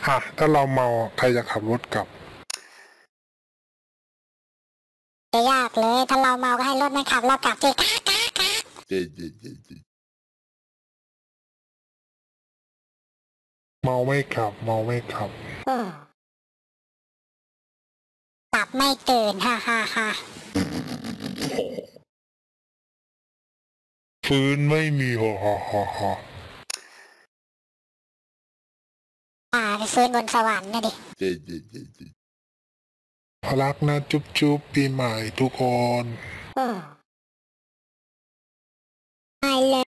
ถ้าเราเมาใครจะขับรถกลับจะยากเลยถ้าเราเมาก็ให้รถมันขับเรากลับสิเมาไม่ขับหลับไม่ตื่นฮ่าฟื้นไม่มีฮ่าไปฟื้นบนสวรรค์นะดิรักนะจุ๊บปีใหม่ทุกคน I love